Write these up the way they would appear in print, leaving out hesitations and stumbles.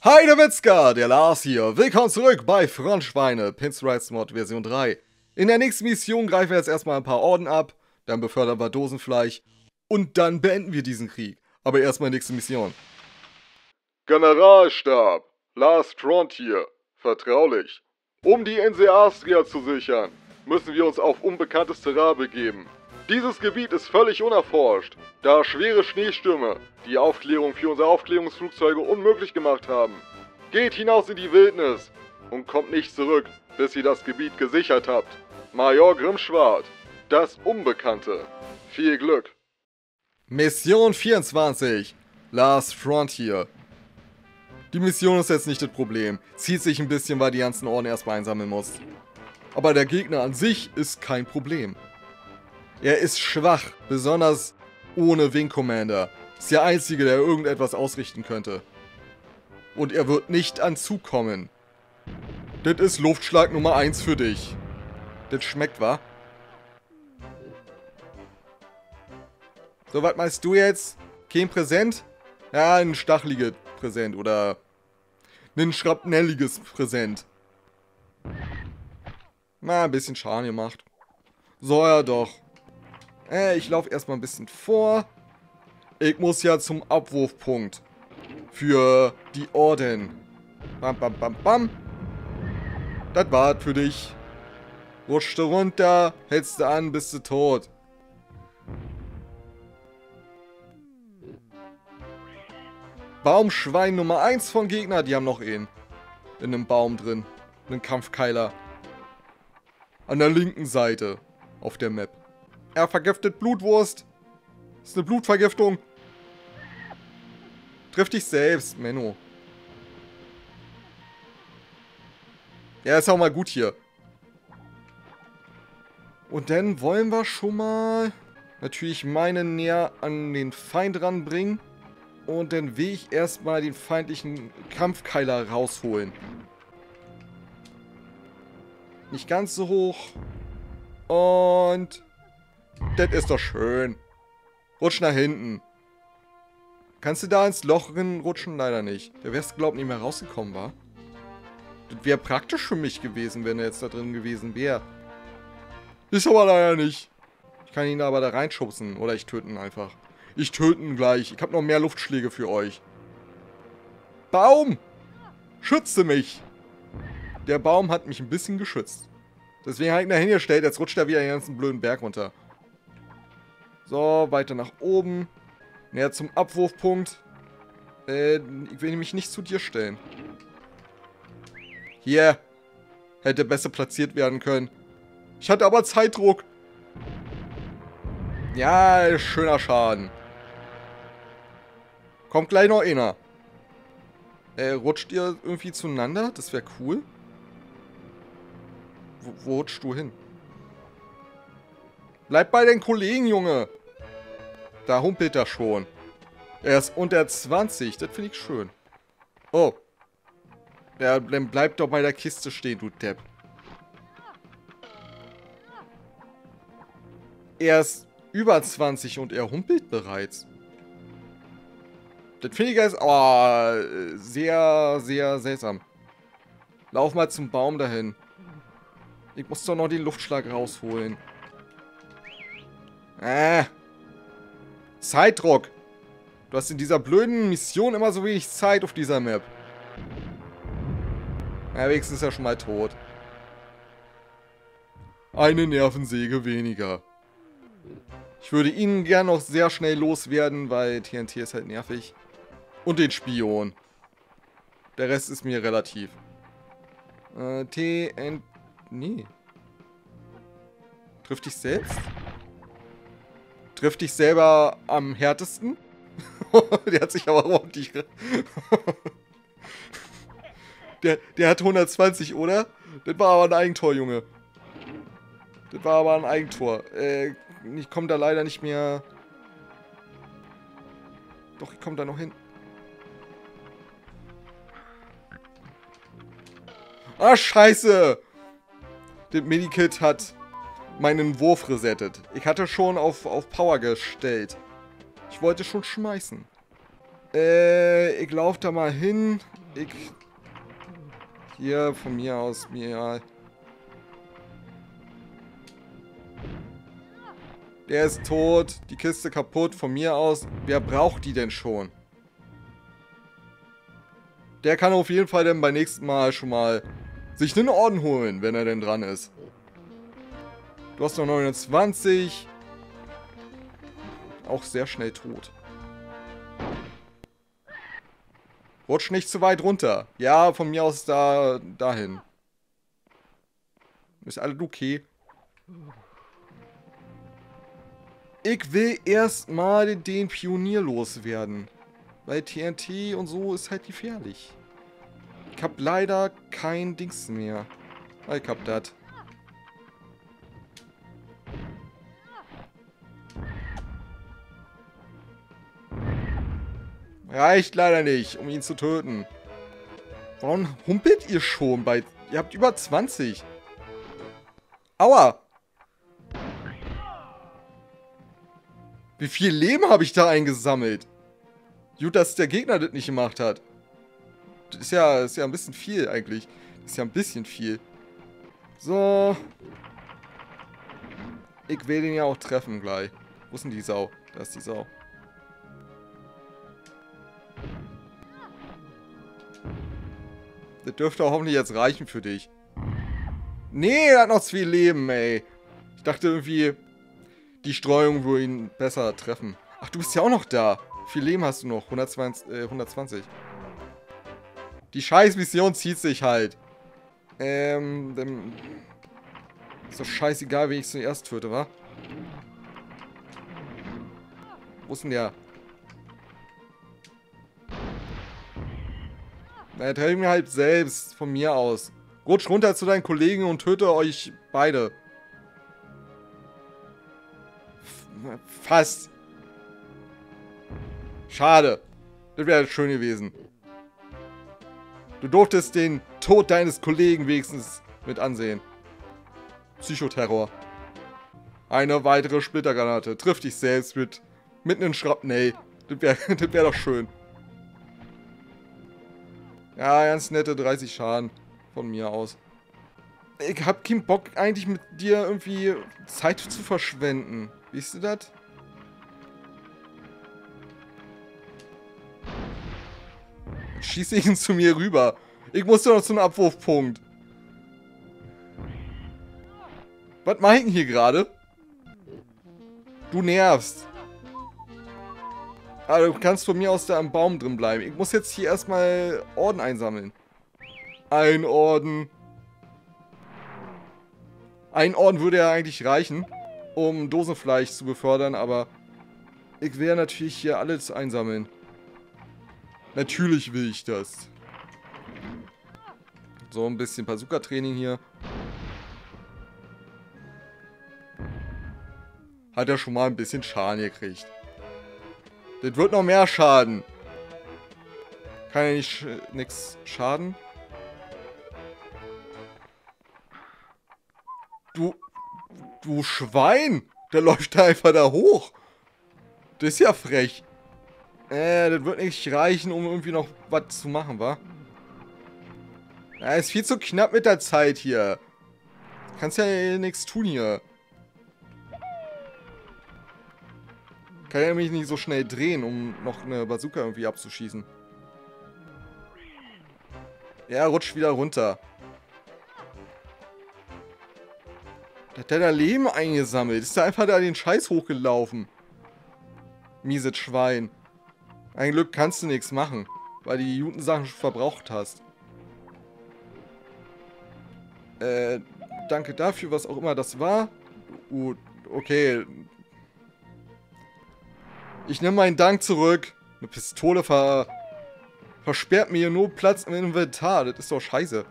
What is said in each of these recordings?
Hi, der Witzka, der Lars hier. Willkommen zurück bei Frontschweine, Pinstripes Mod Version 3. In der nächsten Mission greifen wir jetzt erstmal ein paar Orden ab, dann befördern wir Dosenfleisch und dann beenden wir diesen Krieg. Aber erstmal nächste Mission. Generalstab, Lars Front hier, vertraulich. Um die Insel Astria zu sichern, müssen wir uns auf unbekanntes Terrain begeben. Dieses Gebiet ist völlig unerforscht, da schwere Schneestürme die Aufklärung für unsere Aufklärungsflugzeuge unmöglich gemacht haben. Geht hinaus in die Wildnis und kommt nicht zurück, bis ihr das Gebiet gesichert habt. Major Grimmschwart, das Unbekannte. Viel Glück. Mission 24. Last Frontier. Die Mission ist jetzt nicht das Problem. Zieht sich ein bisschen, weil die ganzen Orden erstmal einsammeln muss. Aber der Gegner an sich ist kein Problem. Er ist schwach, besonders ohne Wing Commander. Ist der einzige, der irgendetwas ausrichten könnte. Und er wird nicht anzukommen. Das ist Luftschlag Nummer 1 für dich. Das schmeckt, wa? So, was meinst du jetzt? Kein Präsent? Ja, ein stacheliges Präsent oder ein schrapnelliges Präsent. Na, ein bisschen Schaden gemacht. So, ja doch. Ich laufe erstmal ein bisschen vor. Ich muss ja zum Abwurfpunkt. Für die Orden. Bam, bam, bam, bam. Das war's für dich. Rutschst du runter, hältst du an, bist du tot. Baumschwein Nummer 1 von Gegner, die haben noch einen. In einem Baum drin. Einen Kampfkeiler. An der linken Seite. Auf der Map. Er vergiftet Blutwurst. Das ist eine Blutvergiftung. Triff dich selbst, Menno. Ja, ist auch mal gut hier. Und dann wollen wir schon mal natürlich meine näher an den Feind ranbringen. Und dann will ich erstmal den feindlichen Kampfkeiler rausholen. Nicht ganz so hoch. Und das ist doch schön. Rutsch nach hinten. Kannst du da ins Loch rutschen? Leider nicht. Da wärst du, glaub ich, nicht mehr rausgekommen, wa? Das wäre praktisch für mich gewesen, wenn er jetzt da drin gewesen wäre. Ist aber leider nicht. Ich kann ihn aber da reinschubsen. Oder ich töte ihn einfach. Ich töte ihn gleich. Ich habe noch mehr Luftschläge für euch. Baum! Schütze mich! Der Baum hat mich ein bisschen geschützt. Deswegen habe ich ihn da hingestellt. Jetzt rutscht er wieder den ganzen blöden Berg runter. So, weiter nach oben. Näher zum Abwurfpunkt. Ich will mich nicht zu dir stellen. Hier. Hätte besser platziert werden können. Ich hatte aber Zeitdruck. Ja, schöner Schaden. Kommt gleich noch einer. Rutscht ihr irgendwie zueinander? Das wäre cool. Wo rutschst du hin? Bleib bei den Kollegen, Junge. Da humpelt er schon. Er ist unter 20. Das finde ich schön. Oh. Ja, dann bleib doch bei der Kiste stehen, du Depp. Er ist über 20 und er humpelt bereits. Das finde ich jetzt sehr, sehr seltsam. Lauf mal zum Baum dahin. Ich muss doch noch den Luftschlag rausholen. Zeitdruck. Du hast in dieser blöden Mission immer so wenig Zeit auf dieser Map. Ja, wenigstens ist er schon mal tot. Eine Nervensäge weniger. Ich würde ihn gern noch sehr schnell loswerden, weil TNT ist halt nervig. Und den Spion. Der Rest ist mir relativ. Nee. Triff dich selbst? Triff dich selber am härtesten? Der hat sich aber ordentlich... der hat 120, oder? Das war aber ein Eigentor, Junge. Das war aber ein Eigentor. Ich komme da leider nicht mehr... Doch, ich komme da noch hin. Ah, scheiße! Das Medikit hat meinen Wurf resettet. Ich hatte schon auf Power gestellt. Ich wollte schon schmeißen. Ich laufe da mal hin. Ich... Hier, von mir aus, mir egal. Der ist tot. Die Kiste kaputt. Von mir aus. Wer braucht die denn schon? Der kann auf jeden Fall dann beim nächsten Mal schon mal sich einen Orden holen, wenn er denn dran ist. Du hast noch 29. Auch sehr schnell tot. Rutsch nicht zu weit runter. Ja, von mir aus dahin. Ist alles okay. Ich will erstmal den Pionier loswerden. Weil TNT und so ist halt gefährlich. Ich hab leider kein Dings mehr. Ich hab das. Reicht leider nicht, um ihn zu töten. Warum humpelt ihr schon bei... Ihr habt über 20. Aua! Wie viel Leben habe ich da eingesammelt? Gut, dass der Gegner das nicht gemacht hat. Das ist ja ein bisschen viel eigentlich. Das ist ja ein bisschen viel. So. Ich will den ja auch treffen gleich. Wo ist denn die Sau? Da ist die Sau. Das dürfte auch hoffentlich jetzt reichen für dich. Nee, er hat noch zu viel Leben, ey. Ich dachte irgendwie, die Streuung würde ihn besser treffen. Ach, du bist ja auch noch da. Wie viel Leben hast du noch? 120. Die Scheiß-Mission zieht sich halt. Dann ist doch scheißegal, wen ich zuerst töte, wa? Wo ist denn der? Na, er teilt mir halt selbst von mir aus. Rutsch runter zu deinen Kollegen und töte euch beide. Fast. Schade. Das wäre schön gewesen. Du durftest den Tod deines Kollegen wenigstens mit ansehen. Psychoterror. Eine weitere Splittergranate. Trifft dich selbst mit einem Schrapnell. Das wär doch schön. Ja, ganz nette 30 Schaden von mir aus. Ich hab keinen Bock eigentlich mit dir irgendwie Zeit zu verschwenden. Siehst du das? Schieße ihn zu mir rüber. Ich muss doch noch zum Abwurfpunkt. Was mach ich denn hier gerade? Du nervst. Aber du kannst von mir aus da am Baum drin bleiben. Ich muss jetzt hier erstmal Orden einsammeln. Ein Orden. Ein Orden würde ja eigentlich reichen, um Dosenfleisch zu befördern, aber ich will ja natürlich hier alles einsammeln. Natürlich will ich das. So, ein bisschen Bazooka-Training hier. Hat er schon mal ein bisschen Schaden gekriegt. Das wird noch mehr Schaden. Kann ja nicht nix schaden. Du Schwein! Der läuft da einfach da hoch. Das ist ja frech. Das wird nicht reichen, um irgendwie noch was zu machen, wa? Ja, ist viel zu knapp mit der Zeit hier. Kannst ja nichts tun hier. Kann ja mich nicht so schnell drehen, um noch eine Bazooka irgendwie abzuschießen. Ja, rutscht wieder runter. Da hat der da Leben eingesammelt. Ist da einfach da den Scheiß hochgelaufen. Mieses Schwein. Ein Glück kannst du nichts machen, weil die Jutensachen schon verbraucht hast. Danke dafür, was auch immer das war. Okay. Ich nehme meinen Dank zurück. Eine Pistole versperrt mir hier nur Platz im Inventar. Das ist doch scheiße.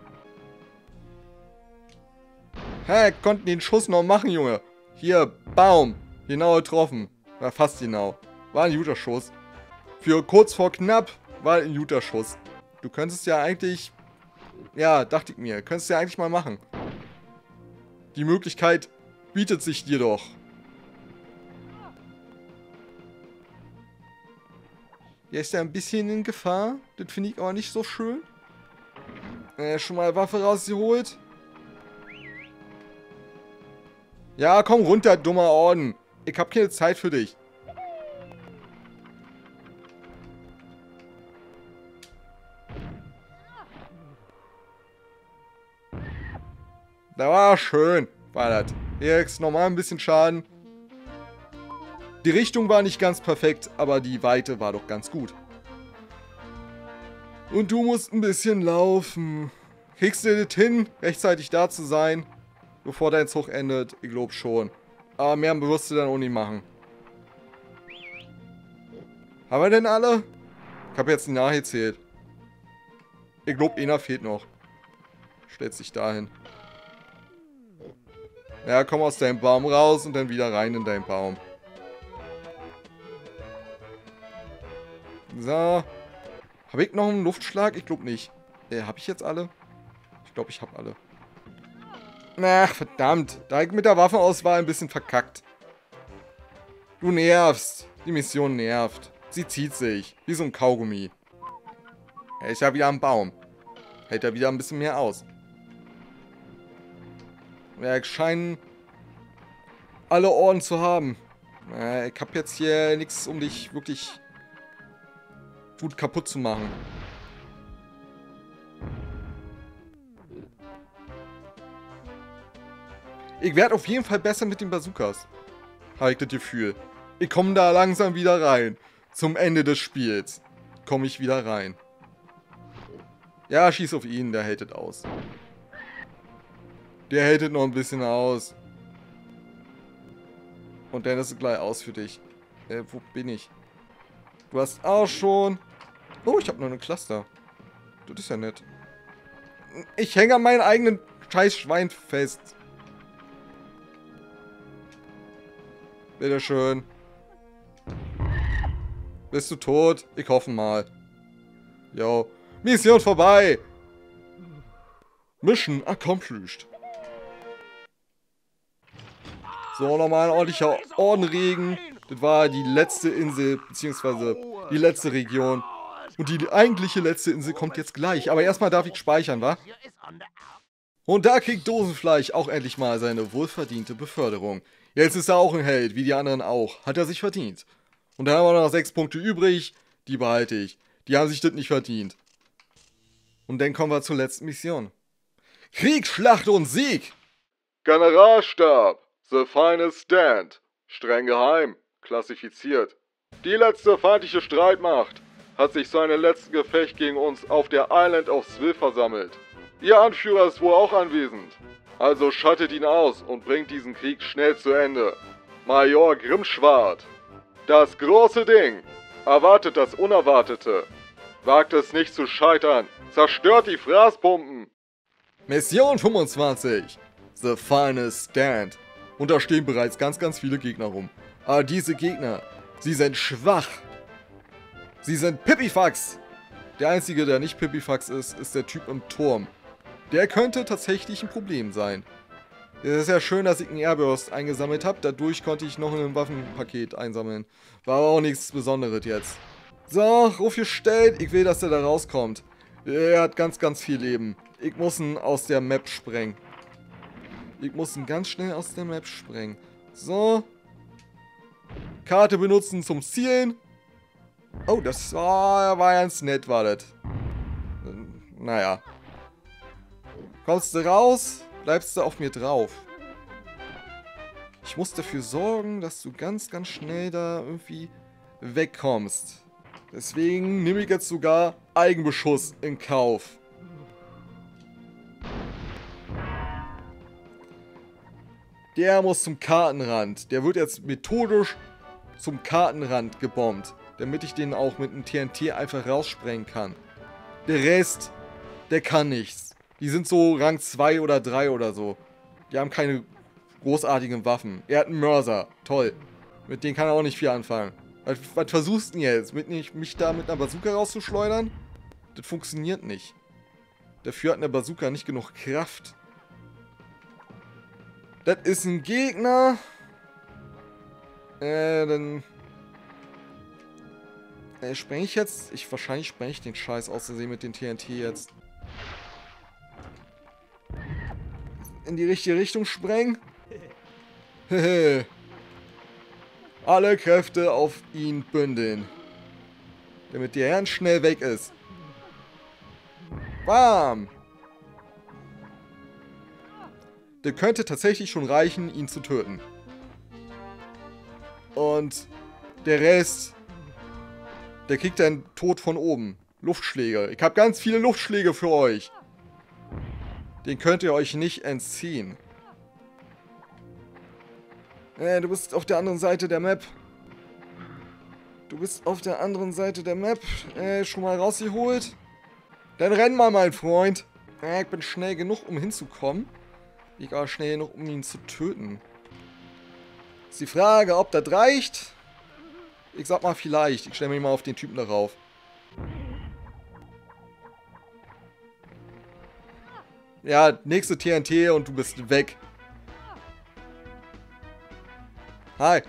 Hä, konnten den Schuss noch machen, Junge. Hier, Baum. Genau getroffen. War fast genau. War ein guter Schuss. Für kurz vor knapp war ein guter Schuss. Du könntest ja eigentlich... Ja, dachte ich mir. Könntest ja eigentlich mal machen. Die Möglichkeit bietet sich dir doch. Der ist ja ein bisschen in Gefahr. Das finde ich aber nicht so schön. Schon mal Waffe rausgeholt. Ja, komm runter, dummer Orden. Ich hab keine Zeit für dich. Da war schön. War das. Jetzt nochmal ein bisschen Schaden. Die Richtung war nicht ganz perfekt, aber die Weite war doch ganz gut. Und du musst ein bisschen laufen. Kriegst du das hin, rechtzeitig da zu sein, bevor dein Zug endet? Ich glaube schon. Aber mehr wirst du dann auch nicht machen. Haben wir denn alle? Ich habe jetzt nicht nachgezählt. Ich glaube, einer fehlt noch. Stellt sich dahin. Ja, komm aus deinem Baum raus und dann wieder rein in deinen Baum. So. Habe ich noch einen Luftschlag? Ich glaube nicht. Habe ich jetzt alle? Ich glaube, ich habe alle. Ach, verdammt. Da ich mit der Waffenauswahl ein bisschen verkackt. Du nervst. Die Mission nervt. Sie zieht sich. Wie so ein Kaugummi. Er ist ja wieder am Baum. Hält er wieder ein bisschen mehr aus. Ja, scheinen alle Orden zu haben. Ich habe jetzt hier nichts, um dich wirklich gut kaputt zu machen. Ich werde auf jeden Fall besser mit den Bazookas. Habe ich das Gefühl. Ich komme da langsam wieder rein. Zum Ende des Spiels komme ich wieder rein. Ja, schieß auf ihn, der hält es aus. Der hält es noch ein bisschen aus. Und dann ist es gleich aus für dich. Wo bin ich? Du hast auch schon... Oh, ich habe noch eine Cluster. Das ist ja nett. Ich hänge an meinen eigenen Scheißschwein fest. Bitteschön. Bist du tot? Ich hoffe mal. Jo. Mission vorbei. Mission accomplished. So, nochmal ein ordentlicher Ordenregen. Das war die letzte Insel, beziehungsweise die letzte Region. Und die eigentliche letzte Insel kommt jetzt gleich. Aber erstmal darf ich speichern, wa? Und da kriegt Dosenfleisch auch endlich mal seine wohlverdiente Beförderung. Jetzt ist er auch ein Held, wie die anderen auch. Hat er sich verdient. Und dann haben wir noch 6 Punkte übrig. Die behalte ich. Die haben sich das nicht verdient. Und dann kommen wir zur letzten Mission. Krieg, Schlacht und Sieg! Generalstab, The Final Stand, streng geheim, klassifiziert. Die letzte feindliche Streitmacht hat sich zu einem letzten Gefecht gegen uns auf der Island of Swill versammelt. Ihr Anführer ist wohl auch anwesend. Also schaltet ihn aus und bringt diesen Krieg schnell zu Ende. Major Grimmschwart. Das große Ding. Erwartet das Unerwartete. Wagt es nicht zu scheitern. Zerstört die Fraßpumpen. Mission 25. The Final Stand. Und da stehen bereits ganz viele Gegner rum. Aber diese Gegner, sie sind schwach. Sie sind Pipifax. Der einzige, der nicht Pipifax ist, ist der Typ im Turm. Der könnte tatsächlich ein Problem sein. Es ist ja schön, dass ich einen Airburst eingesammelt habe. Dadurch konnte ich noch ein Waffenpaket einsammeln. War aber auch nichts Besonderes jetzt. So, Ruf gestellt. Ich will, dass der da rauskommt. Er hat ganz viel Leben. Ich muss ihn aus der Map sprengen. Ich muss ihn ganz schnell aus der Map sprengen. So. Karte benutzen zum Zielen. Oh, das war ganz nett, war das. Naja. Kommst du raus, bleibst du auf mir drauf. Ich muss dafür sorgen, dass du ganz schnell da irgendwie wegkommst. Deswegen nehme ich jetzt sogar Eigenbeschuss in Kauf. Der muss zum Kartenrand. Der wird jetzt methodisch zum Kartenrand gebombt. Damit ich den auch mit einem TNT einfach raussprengen kann. Der Rest, der kann nichts. Die sind so Rang 2 oder 3 oder so. Die haben keine großartigen Waffen. Er hat einen Mörser. Toll. Mit denen kann er auch nicht viel anfangen. Was versuchst du denn jetzt? Mich da mit einer Bazooka rauszuschleudern? Das funktioniert nicht. Dafür hat eine Bazooka nicht genug Kraft. Das ist ein Gegner. Dann... Spreng ich jetzt? Wahrscheinlich spreng ich den Scheiß aus Versehen mit den TNT jetzt. In die richtige Richtung sprengen. Hehe. Alle Kräfte auf ihn bündeln. Damit der ganz schnell weg ist. Bam! Der könnte tatsächlich schon reichen, ihn zu töten. Und der Rest, der kriegt dann Tod von oben. Luftschläge. Ich habe ganz viele Luftschläge für euch. Den könnt ihr euch nicht entziehen. Du bist auf der anderen Seite der Map. Du bist auf der anderen Seite der Map. Schon mal rausgeholt. Dann renn mal, mein Freund. Ich bin schnell genug, um hinzukommen. Ich war schnell genug, um ihn zu töten. Ist die Frage, ob das reicht. Ich sag mal vielleicht. Ich stelle mich mal auf den Typen darauf. Ja, nächste TNT und du bist weg. Hi.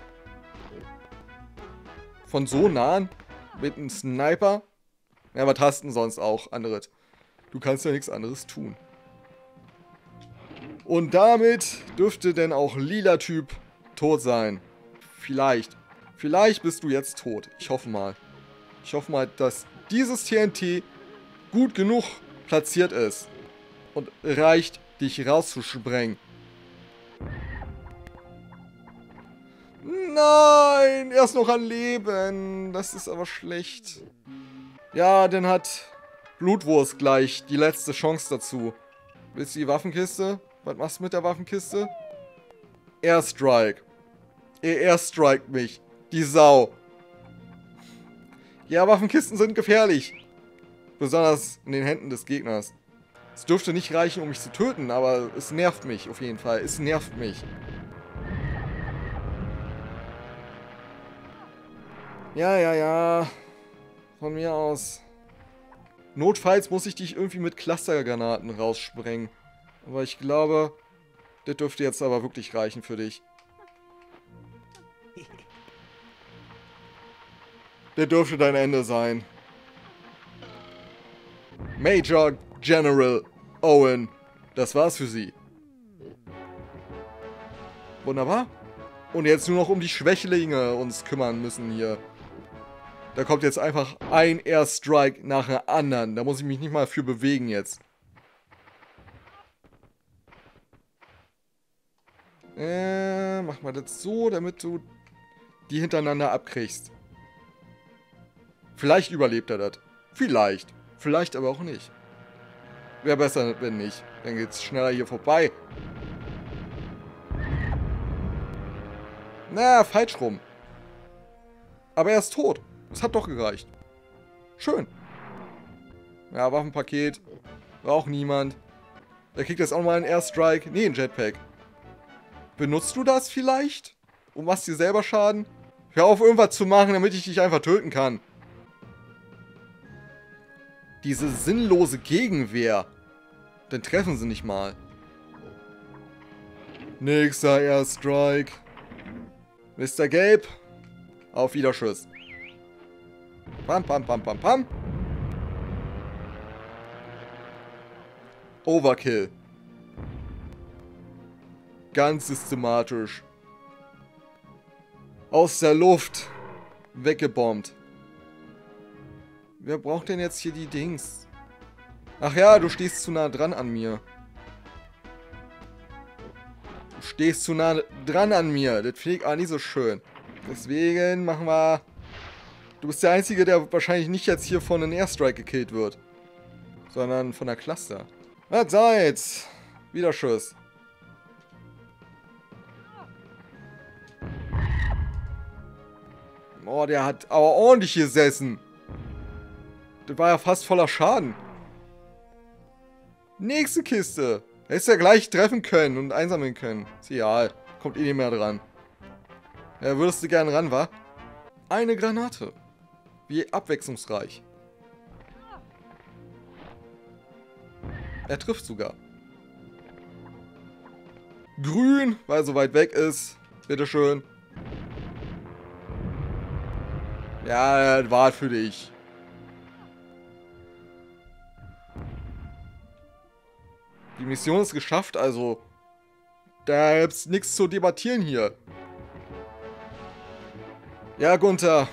Von so nahen? Mit einem Sniper? Ja, was hast du denn sonst auch anderes? Du kannst ja nichts anderes tun. Und damit dürfte denn auch lila Typ tot sein. Vielleicht. Vielleicht bist du jetzt tot. Ich hoffe mal. Ich hoffe mal, dass dieses TNT gut genug platziert ist. Und reicht, dich rauszusprengen. Nein, er ist noch am Leben. Das ist aber schlecht. Ja, dann hat Blutwurst gleich die letzte Chance dazu. Willst du die Waffenkiste? Was machst du mit der Waffenkiste? Airstrike. Er airstrikt mich. Die Sau. Ja, Waffenkisten sind gefährlich. Besonders in den Händen des Gegners. Es dürfte nicht reichen, um mich zu töten, aber es nervt mich auf jeden Fall. Es nervt mich. Ja, ja, ja. Von mir aus. Notfalls muss ich dich irgendwie mit Clustergranaten raussprengen. Aber ich glaube, das dürfte jetzt aber wirklich reichen für dich. Das dürfte dein Ende sein. Major General Owen. Das war's für sie. Wunderbar. Und jetzt nur noch um die Schwächlinge uns kümmern müssen hier. Da kommt jetzt einfach ein Airstrike nach dem anderen. Da muss ich mich nicht mal für bewegen jetzt. Mach mal das so, damit du die hintereinander abkriegst. Vielleicht überlebt er das. Vielleicht. Vielleicht aber auch nicht. Wäre besser, wenn nicht. Dann geht's schneller hier vorbei. Na, falsch rum. Aber er ist tot. Das hat doch gereicht. Schön. Ja, Waffenpaket. Braucht niemand. Der kriegt jetzt auch mal einen Airstrike. Nee, einen Jetpack. Benutzt du das vielleicht? Und machst dir selber Schaden? Hör auf, irgendwas zu machen, damit ich dich einfach töten kann. Diese sinnlose Gegenwehr. Dann treffen sie nicht mal. Nächster Airstrike. Mr. Gelb. Auf Wiederschuss. Pam, pam, pam, pam, pam. Overkill. Ganz systematisch. Aus der Luft. Weggebombt. Wer braucht denn jetzt hier die Dings? Ach ja, du stehst zu nah dran an mir. Du stehst zu nah dran an mir. Das finde ich auch nicht so schön. Deswegen machen wir... Du bist der Einzige, der wahrscheinlich nicht jetzt hier von einem Airstrike gekillt wird. Sondern von der Cluster. Was soll's? Wiederschuss. Oh, der hat aber ordentlich gesessen. Das war ja fast voller Schaden. Nächste Kiste. Hättest ja gleich treffen können und einsammeln können. Ist egal. Kommt eh nicht mehr dran. Ja, würdest du gerne ran, wa? Eine Granate. Wie abwechslungsreich. Er trifft sogar. Grün, weil er so weit weg ist. Bitteschön. Ja, das war für dich. Die Mission ist geschafft, also da gibt's nichts zu debattieren hier. Ja, Gunther.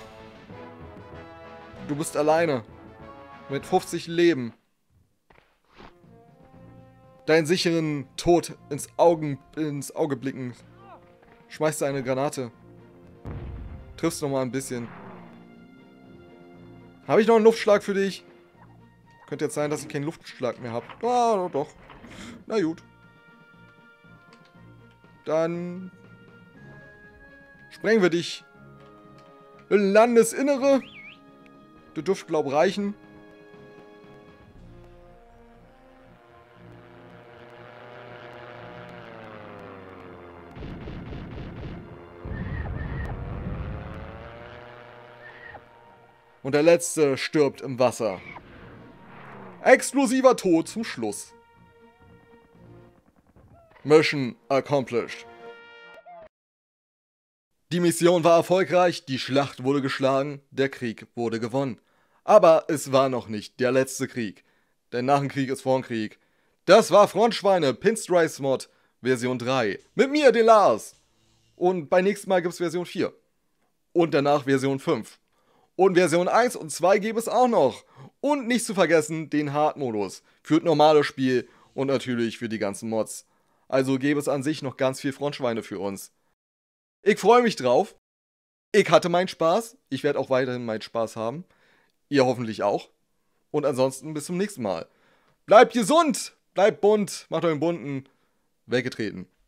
Du bist alleine. Mit 50 Leben. Deinen sicheren Tod ins Auge blicken. Schmeißt eine Granate. Triffst noch mal ein bisschen. Habe ich noch einen Luftschlag für dich? Könnte jetzt sein, dass ich keinen Luftschlag mehr habe. Ah, doch. Na gut. Dann sprengen wir dich in Landesinnere. Du dürft, glaub, reichen. Und der Letzte stirbt im Wasser. Explosiver Tod zum Schluss. Mission accomplished. Die Mission war erfolgreich, die Schlacht wurde geschlagen, der Krieg wurde gewonnen. Aber es war noch nicht der letzte Krieg. Denn nach dem Krieg ist vor dem Krieg. Das war Frontschweine Pinstripes Mod Version 3. Mit mir, den Lars. Und beim nächsten Mal gibt es Version 4. Und danach Version 5. Und Version 1 und 2 gäbe es auch noch. Und nicht zu vergessen den Hard-Modus. Für das normale Spiel und natürlich für die ganzen Mods. Also gäbe es an sich noch ganz viel Frontschweine für uns. Ich freue mich drauf. Ich hatte meinen Spaß. Ich werde auch weiterhin meinen Spaß haben. Ihr hoffentlich auch. Und ansonsten bis zum nächsten Mal. Bleibt gesund, bleibt bunt, macht euren Bunten. Weggetreten.